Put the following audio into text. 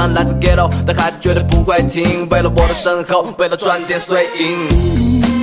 上来自 ghetto 的孩子绝对不会停，为了我的身后，为了赚点碎银。